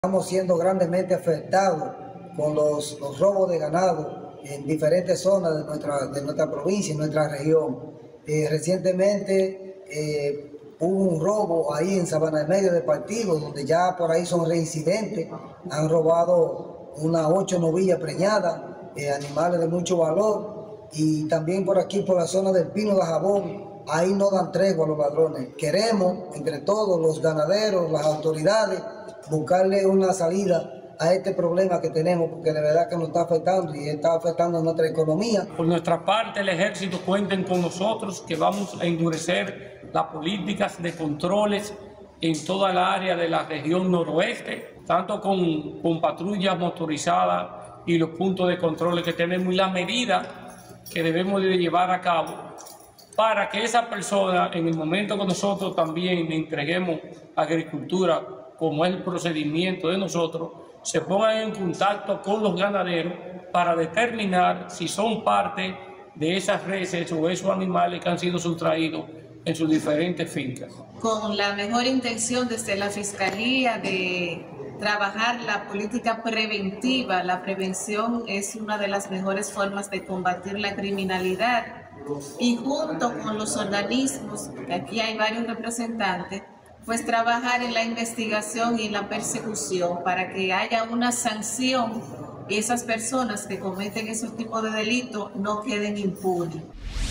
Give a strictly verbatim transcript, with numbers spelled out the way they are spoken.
Estamos siendo grandemente afectados con los, los robos de ganado en diferentes zonas de nuestra, de nuestra provincia y nuestra región. Eh, recientemente eh, hubo un robo ahí en Sabana del Medio de Partido, donde ya por ahí son reincidentes, han robado unas ocho novillas preñadas, eh, animales de mucho valor, y también por aquí por la zona del Pino de Jabón, ahí no dan tregua a los ladrones. Queremos, entre todos los ganaderos, las autoridades, buscarle una salida a este problema que tenemos, porque de verdad que nos está afectando y está afectando a nuestra economía. Por nuestra parte, el ejército cuenten con nosotros, que vamos a endurecer las políticas de controles en toda la área de la región noroeste, tanto con, con patrullas motorizadas y los puntos de control que tenemos y la medida que debemos de llevar a cabo para que esa persona, en el momento que nosotros también le entreguemos agricultura, como es el procedimiento de nosotros, se pongan en contacto con los ganaderos para determinar si son parte de esas reses o esos animales que han sido sustraídos en sus diferentes fincas. Con la mejor intención desde la Fiscalía de trabajar la política preventiva. La prevención es una de las mejores formas de combatir la criminalidad, y junto con los organismos, que aquí hay varios representantes, pues trabajar en la investigación y en la persecución para que haya una sanción y esas personas que cometen esos tipos de delitos no queden impunes.